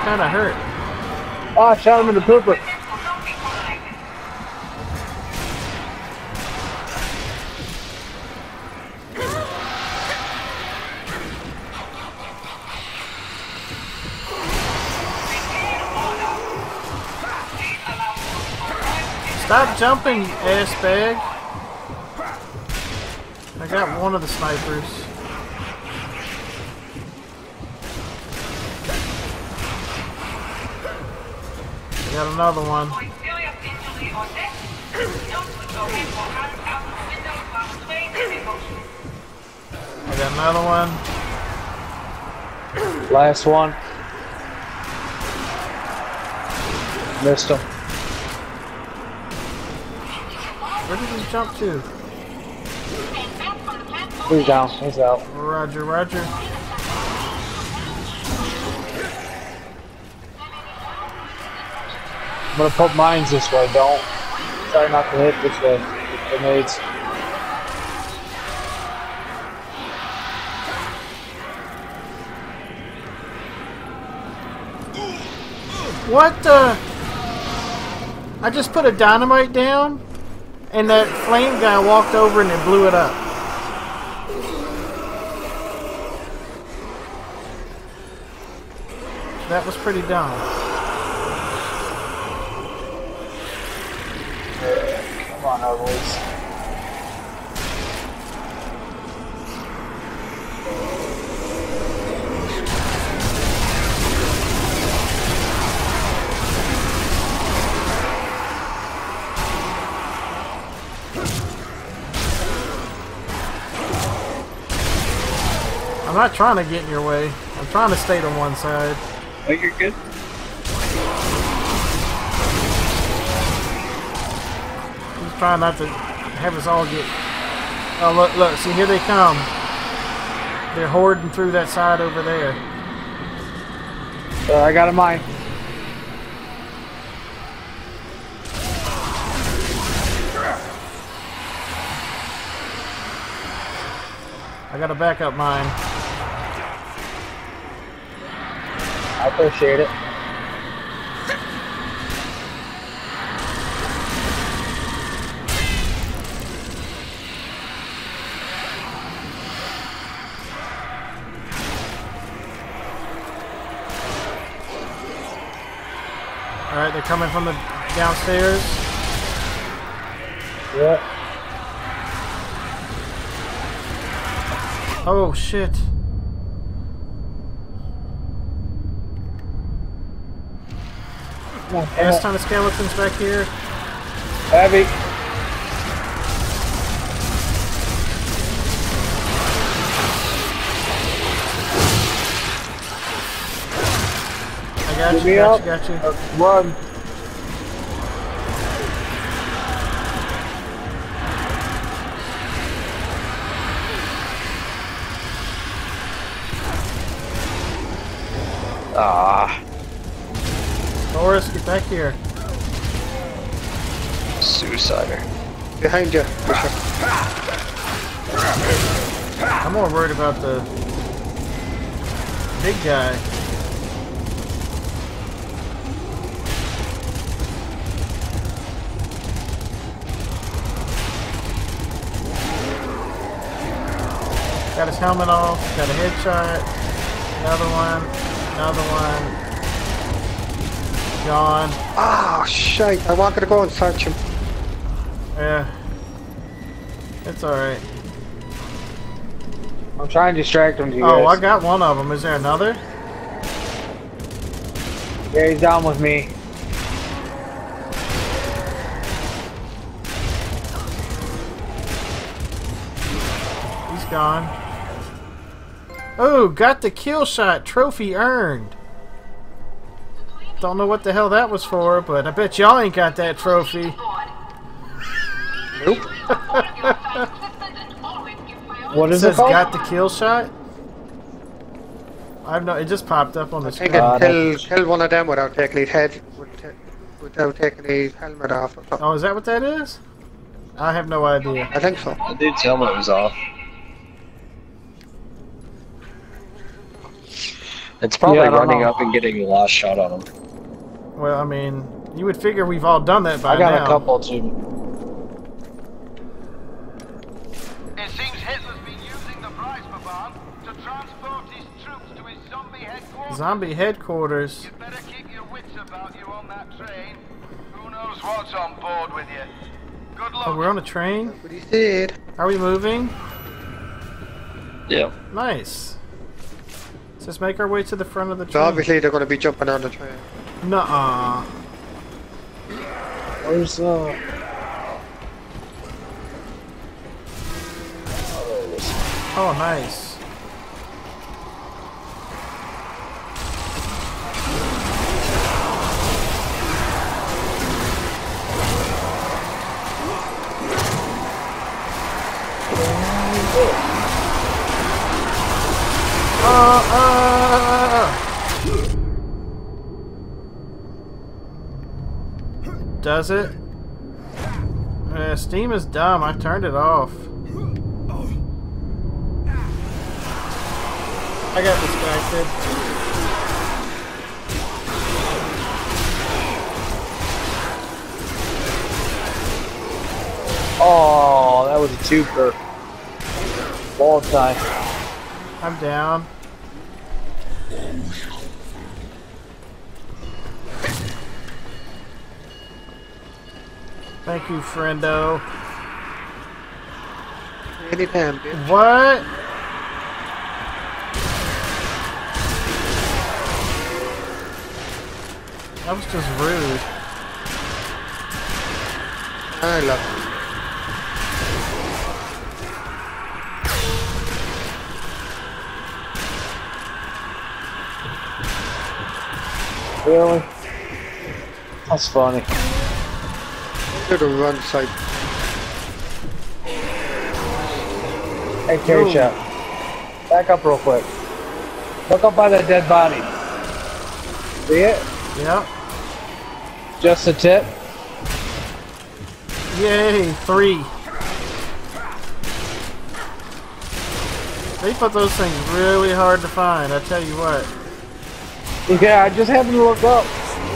kind of hurt. Oh, I shot him in the pooper. Stop jumping, ass bag. I got one of the snipers. I got another one. I got another one. Last one. Missed him. Where did he jump to? He's down. He's out. Roger, roger. I'm gonna put mines this way. Don't. Try not to hit this way. Grenades. What the? I just put a dynamite down, and that flame guy walked over and it blew it up. That was pretty dumb. Come on, Ugly. I'm not trying to get in your way. I'm trying to stay to one side. Oh, you're good. Just trying not to have us all get... Oh, look, look. See, here they come. They're hoarding through that side over there. I got a mine. I got a backup mine. I appreciate it. Alright, they're coming from the downstairs. Yeah. Oh, shit. Last ton of skeletons back here. Heavy. I got Get you, me got up. you, got you. Run. Ah. Boris, get back here. Suicider. Behind you. I'm more worried about the big guy. Got his helmet off, got a headshot, another one, another one. Gone. Oh, shite. I wanted to go and search him. Yeah. It's alright. I'm trying to distract him to you Oh, guys. I got one of them. Is there another? Yeah, he's down with me. He's gone. Oh, got the kill shot. Trophy earned. Don't know what the hell that was for, but I bet y'all ain't got that trophy. Nope. What It is it says called? got the kill shot. I've no. It just popped up on the I think screen. kill one of them without taking his head, without taking his helmet off or something. Oh, is that what that is? I have no idea. I think so. The dude's helmet was off. It's probably Yeah, I don't running know. up and getting the last shot on him. Well, I mean, you would figure we've all done that by I got now. a couple too. It seems Hitler's been using the Preisverband to transport his troops to his zombie headquarters. Zombie headquarters. You better keep your wits about you on that train. Who knows what's on board with you? Good luck. Oh, we're on a train? What he said. Are we moving? Yeah. Nice. Let's just make our way to the front of the So train. obviously they're going to be jumping on the train. Nuh-uh. Where's Oh, Oh, nice. Does it? Steam is dumb. I turned it off. I got distracted. Oh, that was a twofer. Ball tie. I'm down. Thank you, friendo. Anytime, bitch. What? That was just rude. I love it. Really? That's funny. To the run side. Hey, carry Ooh. shot. Back up real quick. Look up by that dead body. See it? Yep. Just a tip. Yay, 3. They put those things really hard to find, I tell you what. Yeah, I just happened to look up.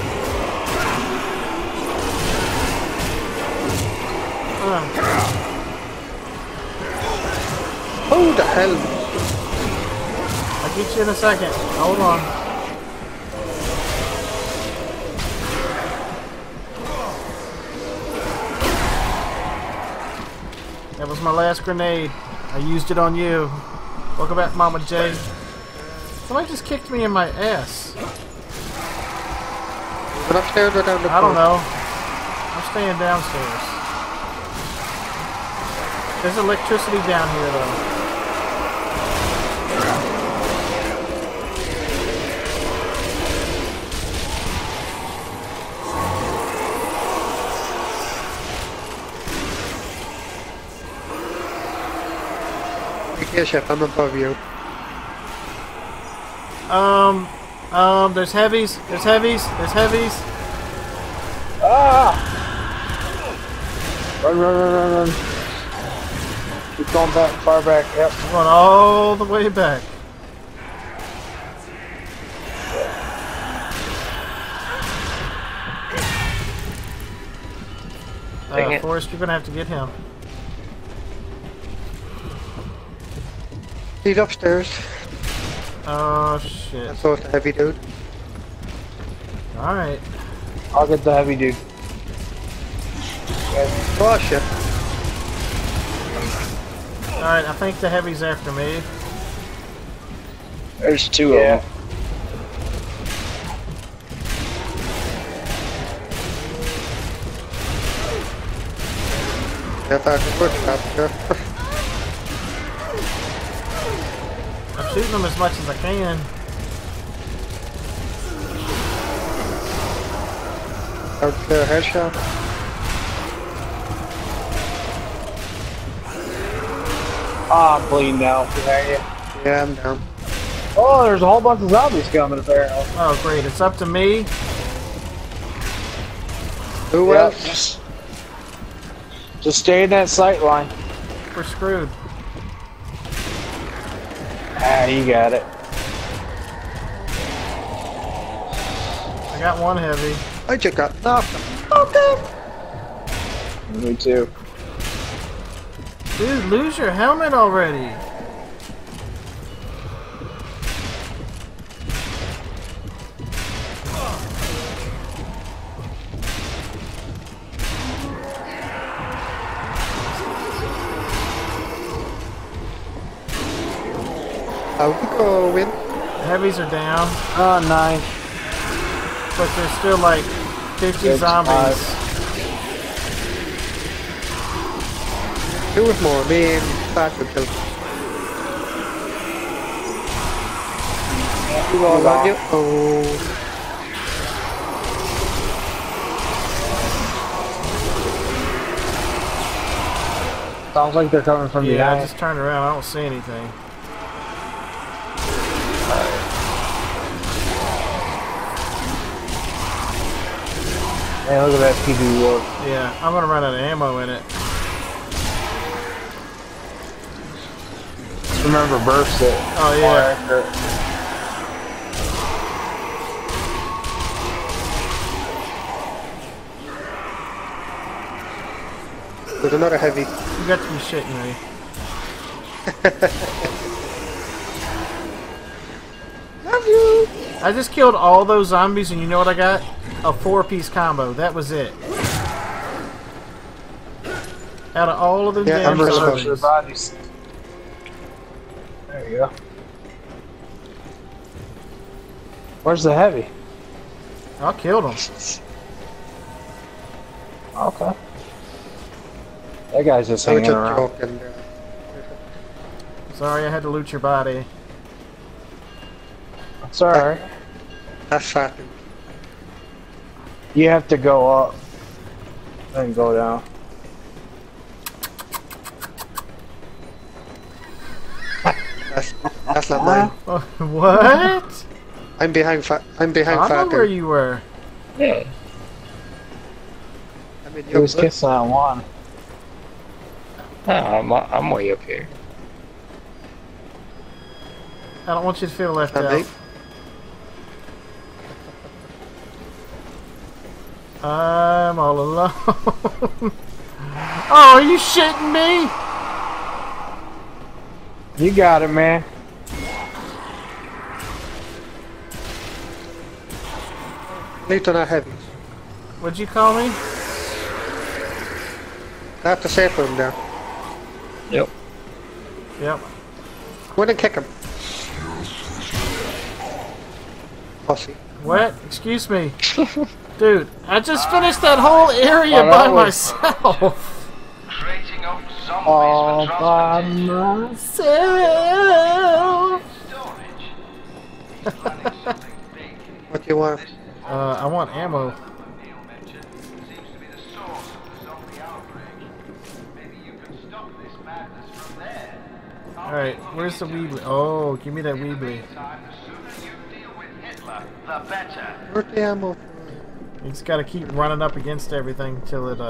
Who the hell? I'll get you in a second. Hold on. That was my last grenade. I used it on you. Welcome back, Mama J. Somebody just kicked me in my ass. But upstairs or down the I don't court? know. I'm staying downstairs. There's electricity down here, though. Yes, chef, I'm above you. There's heavies. There's heavies. There's heavies. Ah! Run, run, run, run, run. Keep going back, far back. Yep. I'm going all the way back. Dang it. Forrest, you're gonna have to get him. He's upstairs. Oh shit. That's so the heavy dude. Alright. I'll get the heavy dude. Oh shit. Alright, I think the heavy's after me. There's 2 Yeah. of them. Yeah, that's good stuff. I'm shooting them as much as I can. Out the headshot. Ah, I'm bleeding out. Behind you. Yeah, I'm down. Oh, there's a whole bunch of zombies coming apparently. Oh great, it's up to me. Who Yeah, else? just stay in that sight line. We're screwed. Ah, you got it. I got one heavy. I just got knocked. Me too. Dude, lose your helmet already. How we going? Heavies are down, Oh, 9. but there's still like 50 Six, zombies. 2 with more. Me and Fat would kill. You all on you? Oh. Sounds like they're coming from Yeah, I behind. just turned around. I don't see anything. Man, look at that PV war. Yeah, I'm gonna run out of ammo in it. Remember, burst it. Oh yeah. There's another heavy. You got to be shitting me. Love you! I just killed all those zombies, and you know what I got? A 4-piece combo. That was it. Out of all of them Yeah, damn I'm zombies. bodies. There you go. Where's the heavy? I killed him. Okay. That guy's just I was hanging just around. joking. Sorry, I had to loot your body. It's alright. That's fat. You have to go up, then go down. That's not mine. What? I'm behind Fat. I'm behind I know Fat. where you were. Yeah. I'm in He your was butt. kissing on one. I'm way up here. I don't want you to feel left I'm out. late. I'm all alone. Oh, are you shitting me? You got it, man. Need to not heavy. What'd you call me? That's the safe room there. Yep. Yep. Go in and kick him. Pussy. What? Excuse me. Dude, I just finished that whole area Oh, by that was- myself. Creating up zombies All for by transportation. Myself. Storage. He's planning something big. What do you want? I want ammo. Neil mentioned seems to be the source of the zombie outbreak. Maybe you can stop this madness from there. Alright, where's the Weebly? Oh, give me that Weebly. Time, the sooner you deal with Hitler, the better. Where's the ammo? You just gotta keep running up against everything till it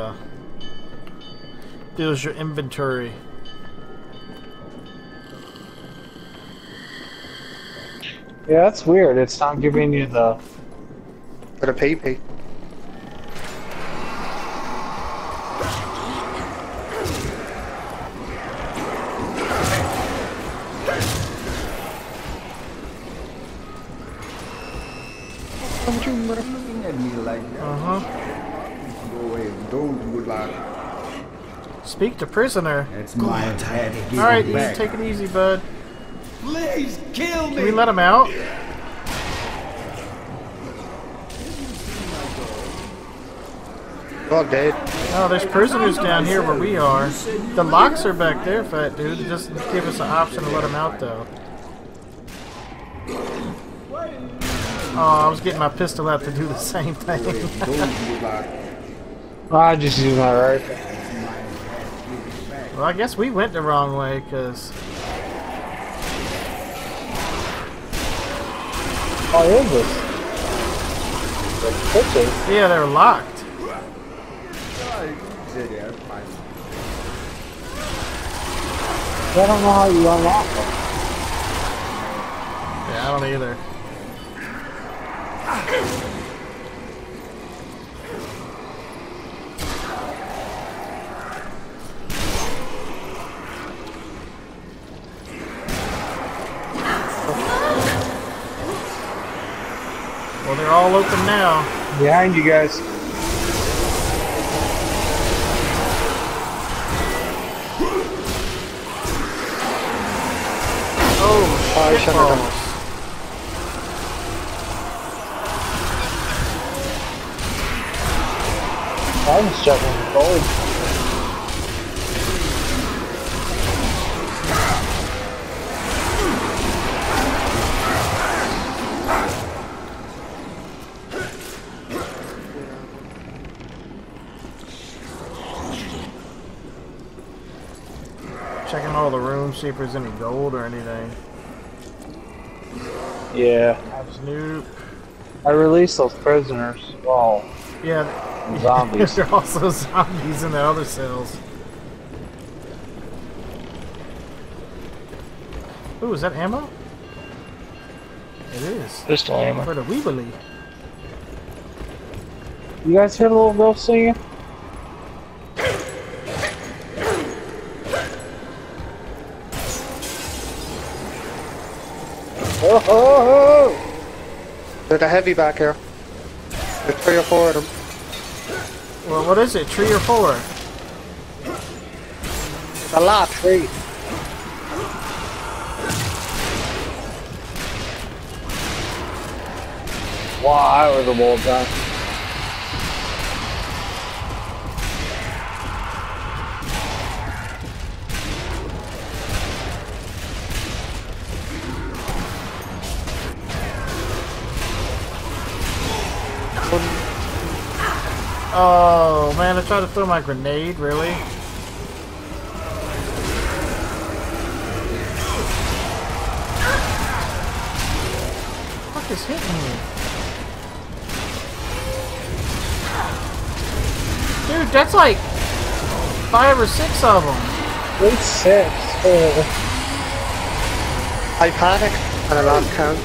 fills your inventory. Yeah, that's weird. It's not giving you the. For the PP. Looking at me like that. Uh-huh. Go away. Those would like. Speak to prisoner. That's my attack. Alright, take it easy, bud. Please kill Can we let him out? You're all dead. Oh, there's prisoners down here where we are. The locks are back there, fat dude. It doesn't give us an option to let them out, though. Oh, I was getting my pistol out to do the same thing. I just use my rifle. Well, I guess we went the wrong way, because... What is this? The pictures. Yeah, they're locked. I don't know how you unlock them. Yeah, I don't either. Well, they're all open now. Behind you guys. Oh, shit shut her down. balls. I'm struggling forward. Checking all the rooms, see if there's any gold or anything. Yeah. Nope. I released those prisoners. Well, Yeah. zombies. There are also zombies in the other cells. Ooh, is that ammo? It is. Pistol ammo. For the Weebly. You guys hear the little girl singing? Oh, oh, oh. There's a heavy back here. There's 3 or 4 of them. Well, what is it? 3 or 4? There's a lot. 3. Wow, I was a wall guy. Oh, man, I tried to throw my grenade, really? What the fuck is hitting me? Dude, that's like 5 or 6 of them. Wait, 6. I panicked and I lost count.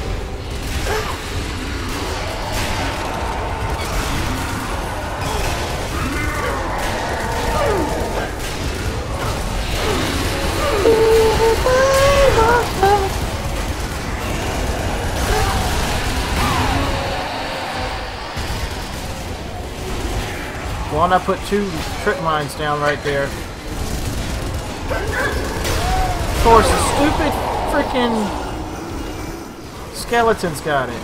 Why not put 2 trip mines down right there? Of course, the stupid freaking skeletons got it.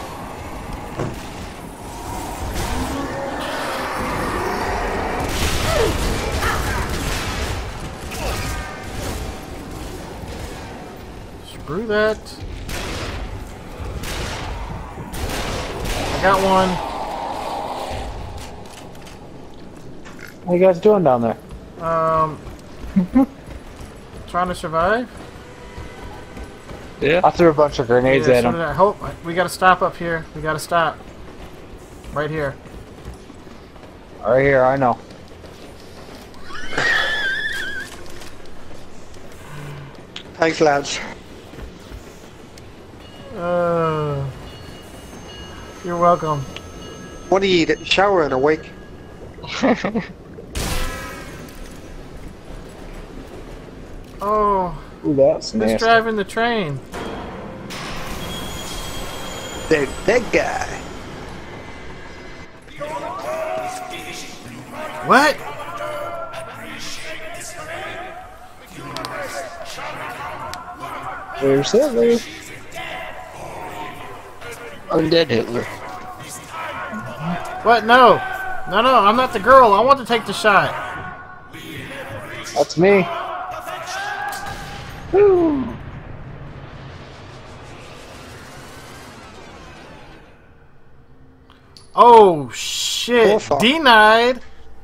Screw that. I got one. What are you guys doing down there? Trying to survive. Yeah. I threw a bunch of grenades Yeah, at so him. did I. Hope we gotta stop up here. We gotta stop. Right here. Right here, I know. Thanks, lads. You're welcome. What do you eat? Shower and awake. Oh, Ooh, that's who's nasty. driving the train? The big guy. What? Where's Hitler? Undead Hitler. What? No. No, no, I'm not the girl. I want to take the shot. That's me. Woo. Oh, shit. Oh, fuck. Denied.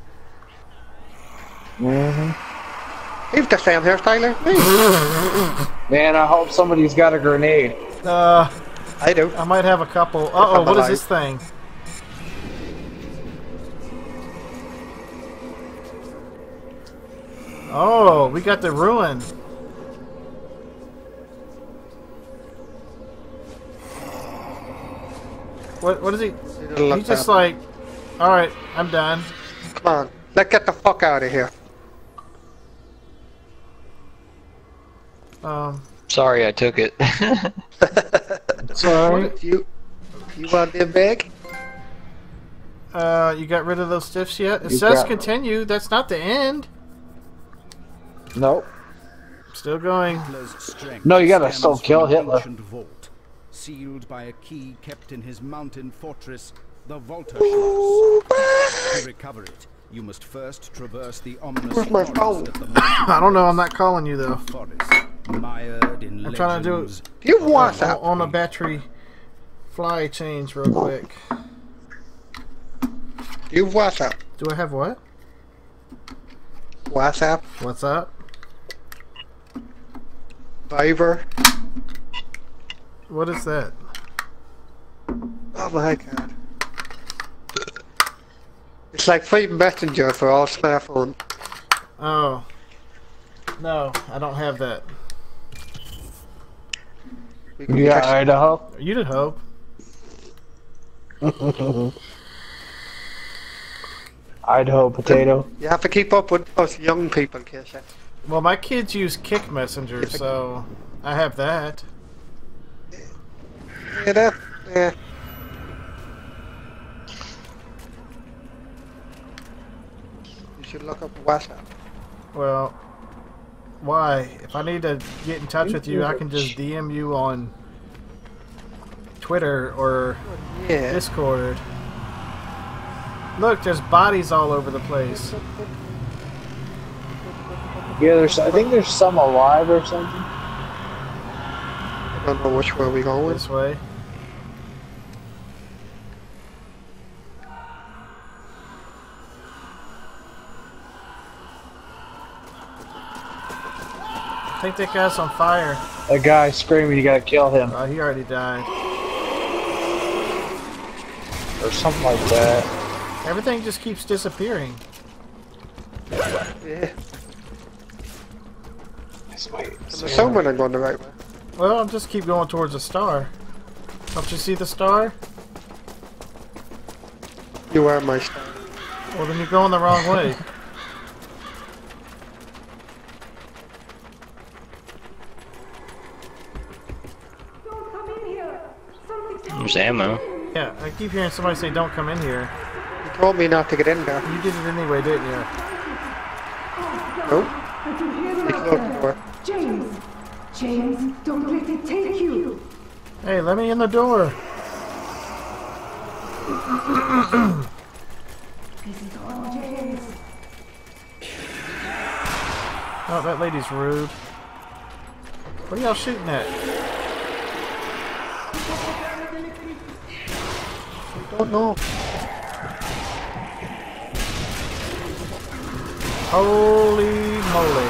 You've the same hairstyle as me. Man, I hope somebody's got a grenade. I do. I might have a couple. Uh-oh, what is this thing? Oh, we got the ruin. What is he? He's just like, alright, I'm done. Come on, let's get the fuck out of here. Sorry I took it. Sorry. If you want them back? You got rid of those stiffs yet? It You says got- continue. That's not the end. Nope. Still going. Hitler's strength No, you gotta stems still kill from an Hitler. ancient vault, sealed by a key kept in his mountain fortress, the Volta Schloss. To recover it, you must first traverse the ominous Where's my forest phone? at the mountain I don't know. I'm not calling you though. forest, mired in I'm trying to do legends. Do you have WhatsApp? on a battery fly change real quick. Do you have WhatsApp? Do I have what? WhatsApp? What's up? Viber? What is that? Oh my god. It's like free messenger for all smartphones. Oh. No, I don't have that. We can Yeah, text- Idaho. You'd hope. Idaho potato. You have to keep up with us young people, Keisha. Well, my kids use Kick Messenger, so I have that. Yeah, that, yeah. You should look up WhatsApp. Well, why? If I need to get in touch with you, I can just DM you on Twitter or Yeah. Discord. Look, there's bodies all over the place. Yeah, I think there's some alive or something. I don't know which way we going. This way. I think that guy's on fire. That guy screaming, you gotta kill him. Oh, he already died. Or something like that. Everything just keeps disappearing. Yeah. This way. I'm assuming I'm going the right way. Well, I'll just keep going towards the star. Don't you see the star? You are my star. Well, then you're going the wrong way. There's ammo. Yeah, I keep hearing somebody say, "Don't come in here." You told me not to get in there. You did it anyway, didn't you? Nope. You closed the door. James! James, don't let it take you! Hey, let me in the door. This is all James. Oh, that lady's rude. What are y'all shooting at? Don't know. Holy moly.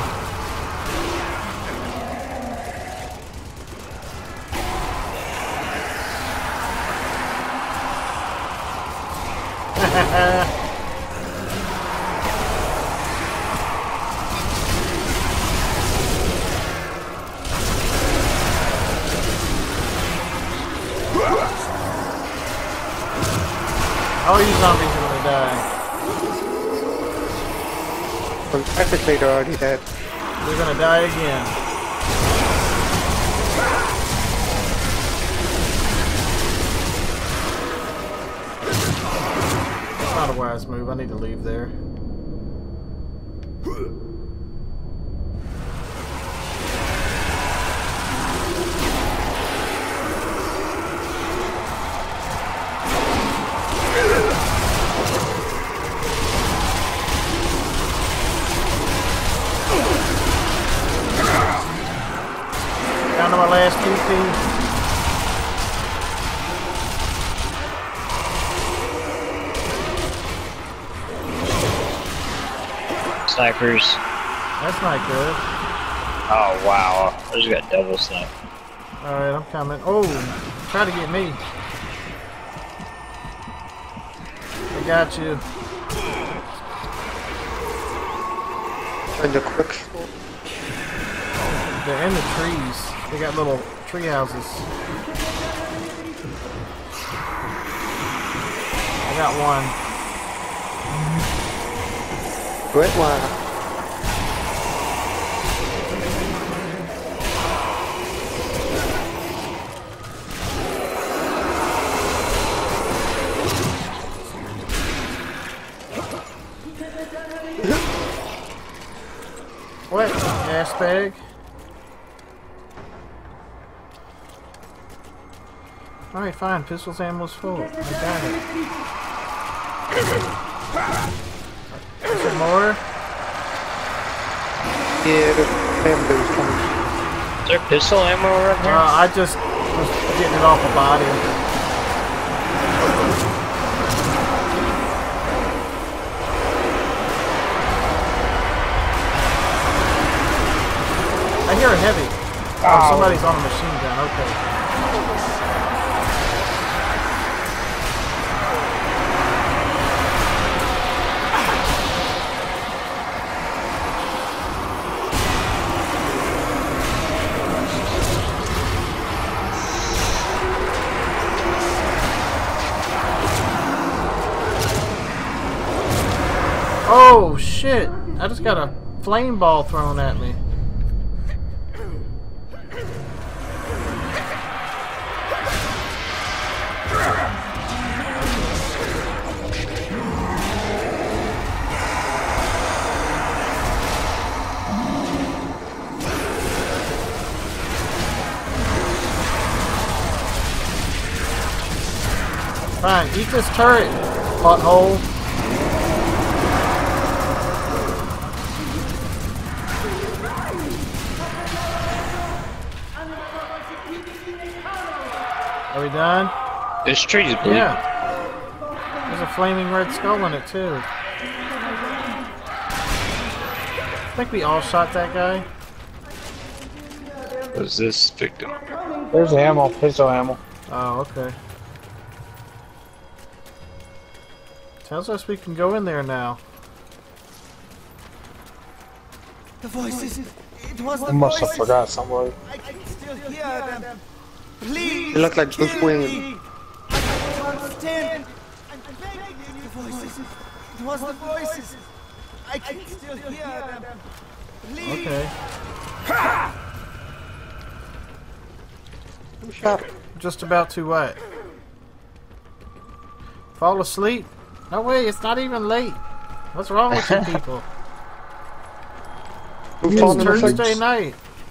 All you zombies are gonna die. Well, technically they're already dead. They're gonna die again. That's not a wise move. I need to leave there. Down to my last PP. Snipers. That's not good. Oh wow. I just got double snipe. Alright, I'm coming. Oh, try to get me. I got you. And the quick scope. They're in the trees. They got little tree houses. I got one. Great one. What? Gas bag? Alright, fine. Pistol's ammo's full. I got it. Is there more? Yeah, the bamboo's coming. Is there pistol ammo around here? I just was getting it off a body. I hear a heavy. Oh, somebody's on a machine gun. Okay. Oh shit! I just got a flame ball thrown at me. Fine, eat this turret, butthole. Are we done? This tree's bleeding. Yeah. There's a flaming red skull in it too. I think we all shot that guy. Was this victim? There's ammo, pistol ammo. Oh, okay. Tells us we can go in there now. The voices. It was I must have forgot somebody. I can still hear them. Please. You look like Bruce Wayne. I can't understand. I'm begging you. The voices. It was the voices. I can still hear them. Please. Okay. Who shot him? Just about to what? Fall asleep? No way, it's not even late. What's wrong with you people? Who It's fallen asleep? Thursday night.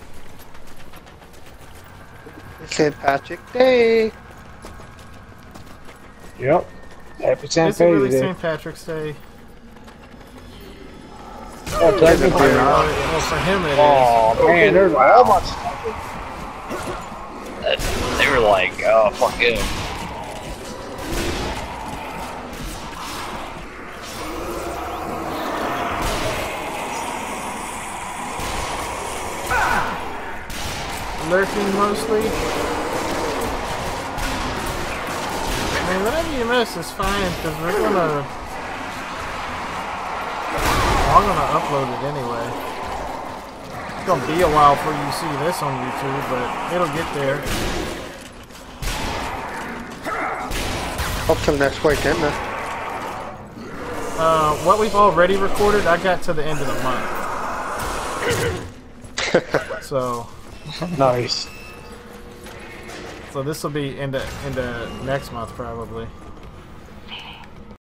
It's St. Patrick's Day. Yep. Happy St. Is it really Patty's Day. St. Patrick's Day? Oh, technically not. Well, for him it is. Oh man, there's so much. They were like, oh, fuck him. Lurking mostly. I mean, whatever you miss is fine, because I'm gonna upload it anyway. It's gonna be a while before you see this on YouTube, but it'll get there. Up till next week, isn't it? What we've already recorded, I got to the end of the month. So Nice. this will be into next month probably.